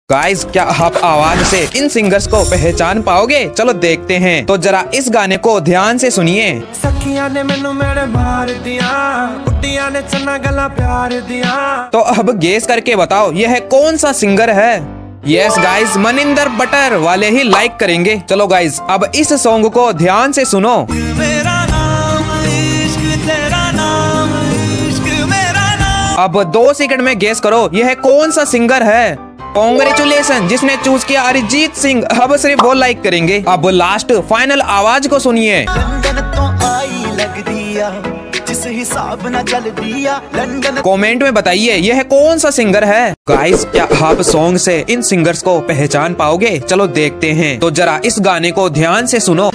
Guys, क्या आप आवाज से इन सिंगर्स को पहचान पाओगे? चलो देखते हैं। तो जरा इस गाने को ध्यान से सुनिए। सखियां ने मैनू मेरे मार दिया, कुटियां ने चन्ना गला प्यार दिया। तो अब गेस करके बताओ यह कौन सा सिंगर है? यस गाइस, मनिंदर बटर वाले ही लाइक करेंगे। चलो गाइस, अब इस सॉन्ग को ध्यान से सुनो। मेरा नाम इश्क, तेरा नाम इश्क, मेरा नाम। अब 2 सेकंड में गेस करो यह कौन सा सिंगर है? कांग्रेचुलेशन, जिसने चूज किया अरिजीत सिंह, अब सिर्फ वो लाइक करेंगे। अब लास्ट फाइनल आवाज को सुनिए। लंदन तो आई लग दिया, जिस हिसाब न चल दिया लंदन। कमेंट में बताइए यह कौन सा सिंगर है? गाइस, क्या आप सॉन्ग से इन सिंगर्स को पहचान पाओगे? चलो देखते हैं। तो जरा इस गाने को ध्यान से सुनो।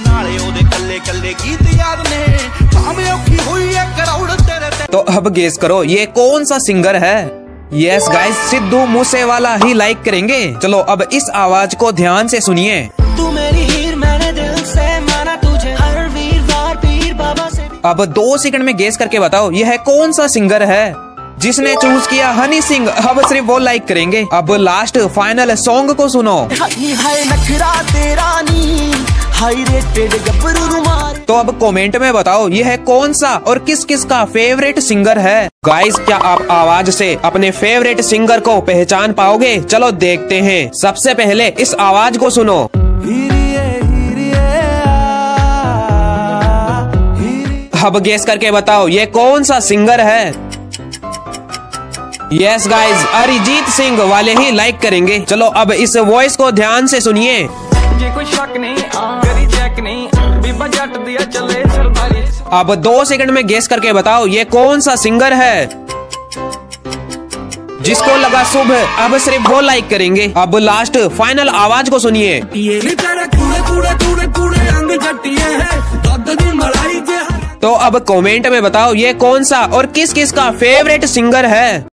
तो अब गेस करो ये कौन सा सिंगर है? यस गाइस, सिद्धू मूसेवाला ही लाइक करेंगे। चलो अब इस आवाज को ध्यान से सुनिए। तू मेरी हीर, मैंने दिल से माना तुझे, हर वीरवार पीर बाबा से। अब 2 सेकंड में गेस करके बताओ यह कौन सा सिंगर है? जिसने चूज किया हनी सिंह, अब सिर्फ वो लाइक करेंगे। अब लास्ट फाइनल सॉन्ग को सुनो। हाय नखरा तेरा नी, हाय रेटेड गब्बरू रुमाल। तो अब कमेंट में बताओ यह कौन सा और किस किस का फेवरेट सिंगर है? गाइस, क्या आप आवाज से अपने फेवरेट सिंगर को पहचान पाओगे? चलो देखते हैं। सबसे पहले इस आवाज को सुनो। अब गेस करके बताओ ये कौन सा सिंगर है? यस गाइस, अरिजीत सिंह वाले ही लाइक करेंगे। चलो अब इस वॉइस को ध्यान से सुनिए। ये कोई शक नहीं, करी चेक नहीं, बीबा जट दिया चले सरदारी। अब 2 सेकंड में गेस करके बताओ ये कौन सा सिंगर है? जिसको लगा शुभ, अब सिर्फ वो लाइक करेंगे। अब लास्ट फाइनल आवाज को सुनिए। तो अब कमेंट में बताओ ये कौन सा और किस किस का फेवरेट सिंगर है?